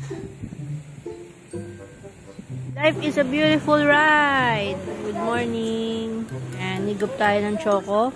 Life is a beautiful ride. Good morning. And higup tayo ng choco.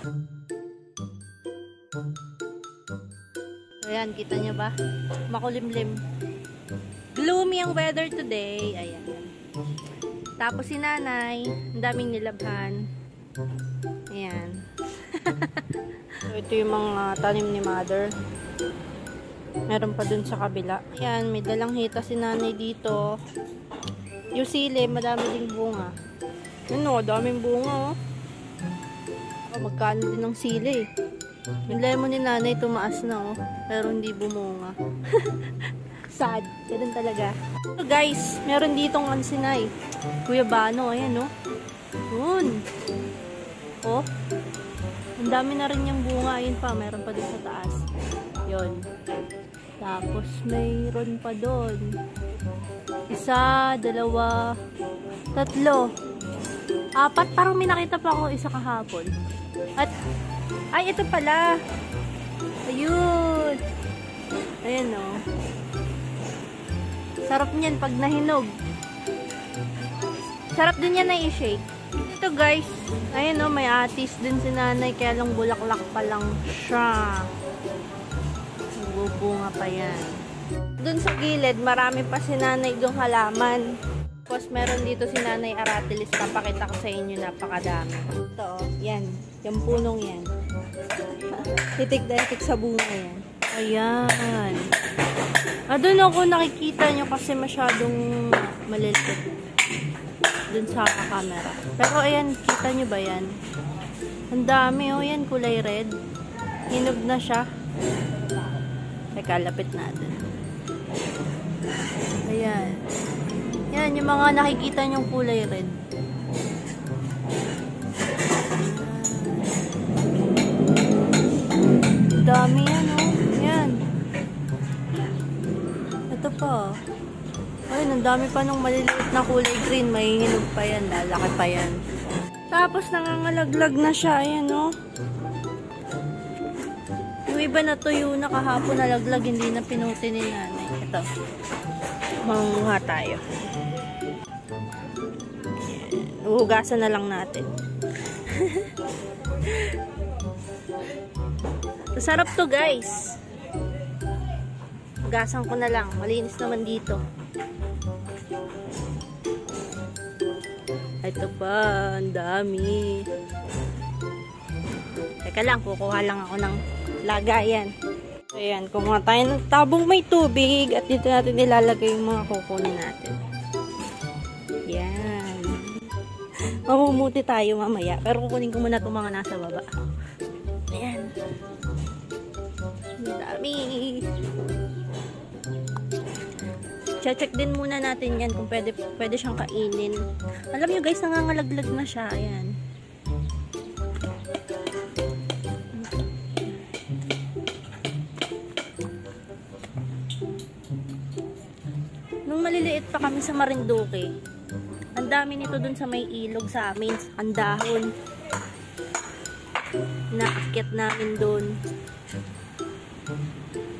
Ayan, kita nyo ba? Makulimlim. Gloomy ang weather today. Ayan. Tapos si nanay, ang daming nilabhan. Ayan. So, ito yung mga tanim ni mother. Meron pa dun sa kabila. Ayan, may dalang hita si nanay dito. Yung sili, madami ding bunga. Ano, daming bunga, oh. Oh, magkano din ng sili. Yung lemon ni nanay tumaas na, oh. Pero hindi bumunga. Sad. Ganun talaga. So guys, meron ditong ansinay. Kuya Bano, ayan, oh. Yun. Oh. Ang dami na rin yung bunga. Ayun pa, meron pa dun sa taas. Yun. Tapos, mayroon pa dun. Isa, dalawa, tatlo. Apat. Parang may nakita pa ako isa kahapon. At, ay, ito pala. Ayun. Ayan, oh. Sarap niyan pag nahinog. Sarap din yan na i-shake. Ito guys, ayun o, may atis din si nanay, kaya lang bulaklak pa lang siya. Bubunga pa yan. Dun sa gilid, marami pa si nanay dong halaman. Tapos meron dito si nanay aratilis, papakita ko sa inyo, napakadami. Ito o, yan. Yung punong yan. Titik na titik sa bunga yan. Ayan. Doon ako nakikita nyo kasi masyadong maliliit dun sa camera. Pero ayan, kita nyo ba yan? Ang dami, oh. Yan, kulay red. Hinog na siya. Teka, lapit natin. Ayan. Yan, yung mga nakikita nyong kulay red. Ang dami yan, oh. Yan. Ito pa. Ayun, ang dami pa nung maliliit na kulay green. May hinog pa yan. Lalaki pa yan. Tapos, nangangalaglag na siya. Ayan, no? Yung iba na tuyo na kahapon nalaglag. Hindi na pinuti ni nanay. Ito. Mangunguha tayo. Uhugasan na lang natin. Sarap to, guys. Hugasan ko na lang. Malinis naman dito. Ito pa, ang dami. Teka lang, kukuha lang ako ng lagayan. Ayan, kumuha tayo ng tabong may tubig at dito natin ilalagay yung mga kukunin natin. Yan. Mamumuti tayo mamaya, pero kukunin ko muna itong mga nasa baba. Ayan. Ang dami. Check din muna natin yan kung pwede siyang kainin. Alam nyo guys, nangangalaglag na siya. Ayan. Nung maliliit pa kami sa Marinduque, ang dami nito dun sa may ilog sa amin. Ang dahon. Naakyat namin dun.